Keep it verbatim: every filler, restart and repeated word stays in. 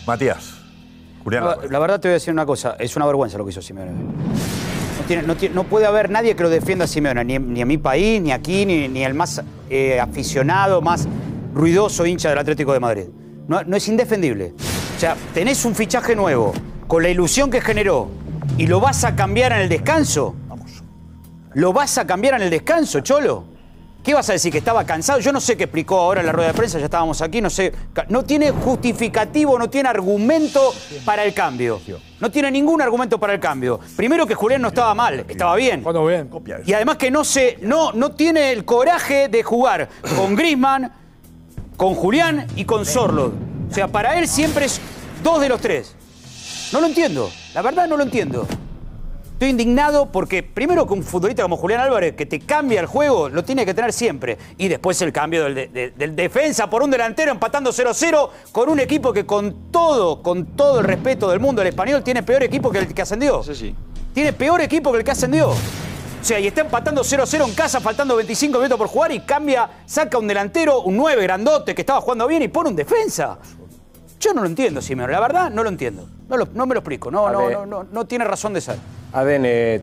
Matías. Julián La, Álvarez. la verdad te voy a decir una cosa, es una vergüenza lo que hizo Simeone. No, tiene, no, tiene, no puede haber nadie que lo defienda a Simeone, ni, ni en mi país, ni aquí, ni, ni el más eh, aficionado, más ruidoso hincha del Atlético de Madrid. No, no es indefendible. O sea, tenés un fichaje nuevo, con la ilusión que generó, y lo vas a cambiar en el descanso. Vamos. ¿Lo vas a cambiar en el descanso, Cholo? ¿Qué vas a decir? ¿Que estaba cansado? Yo no sé qué explicó ahora en la rueda de prensa, ya estábamos aquí, no sé. No tiene justificativo, no tiene argumento para el cambio. No tiene ningún argumento para el cambio. Primero que Julián no estaba mal, estaba bien. Cuando bien. Copia eso. Y además que no, se, no, no tiene el coraje de jugar con Griezmann, con Julián y con Sorloth. O sea, para él siempre es dos de los tres. No lo entiendo, la verdad no lo entiendo. Estoy indignado porque primero que un futbolista como Julián Álvarez que te cambia el juego, lo tiene que tener siempre. Y después el cambio del, de, de, del defensa por un delantero empatando cero cero con un equipo que con todo, con todo el respeto del mundo, el Español tiene peor equipo que el que ascendió. Sí, sí. Tiene peor equipo que el que ascendió. O sea, y está empatando cero cero en casa, faltando veinticinco minutos por jugar y cambia, saca un delantero, un nueve grandote que estaba jugando bien y pone un defensa. Yo no lo entiendo, Simeone, la verdad no lo entiendo. No, lo, no me lo explico, no, no, no, no, no tiene razón de ser. A D N